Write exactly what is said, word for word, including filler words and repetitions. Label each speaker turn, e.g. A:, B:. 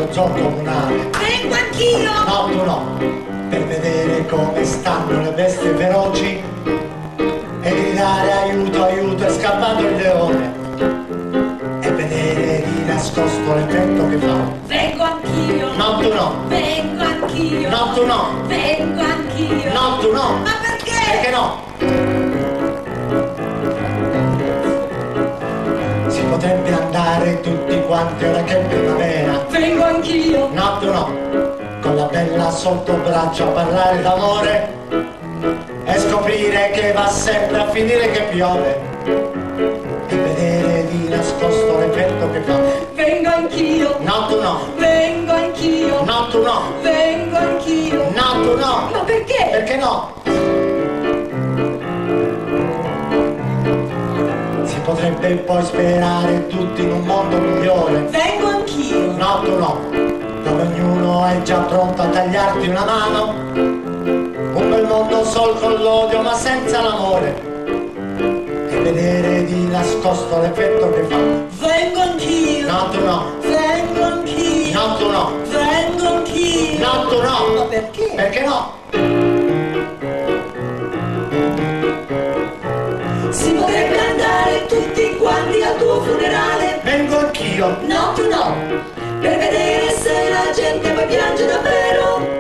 A: allo zoo comunale.
B: Vengo anch'io!
A: No, tu no, per vedere come stanno le bestie feroci e gridare aiuto, aiuto, è scappato il leone, e vedere di nascosto l'effetto che fa.
B: Vengo anch'io!
A: No, tu no.
B: Vengo anch'io!
A: No, tu no.
B: Vengo anch'io!
A: No, tu no.
B: Ma perché?
A: Perché no? Si potrebbe andare tutti quanti ora che è primavera.
B: Vengo anch'io!
A: No, tu no. Con la bella sotto braccio a parlare d'amore e scoprire che va sempre a finire che piove e vedere di nascosto l'effetto che fa.
B: Vengo anch'io!
A: No, tu no.
B: Vengo anch'io!
A: No, tu no.
B: Vengo anch'io!
A: No, tu no.
B: Ma perché?
A: Perché no? Si potrebbe poi sperare tutti in un mondo migliore.
B: Vengo anch'io!
A: No, tu no. Dove ognuno è già pronto a tagliarti una mano. Un bel mondo sol con l'odio ma senza l'amore e vedere di nascosto l'effetto che fa.
B: Vengo anch'io!
A: No, tu no.
B: Vengo anch'io!
A: No, tu no.
B: Vengo anch'io!
A: No, tu no.
B: Ma perché?
A: Perché no?
B: Si potrebbe andare tutti quanti al tuo funerale.
A: Vengo anch'io.
B: No, tu no. Per vedere se la gente poi piange davvero.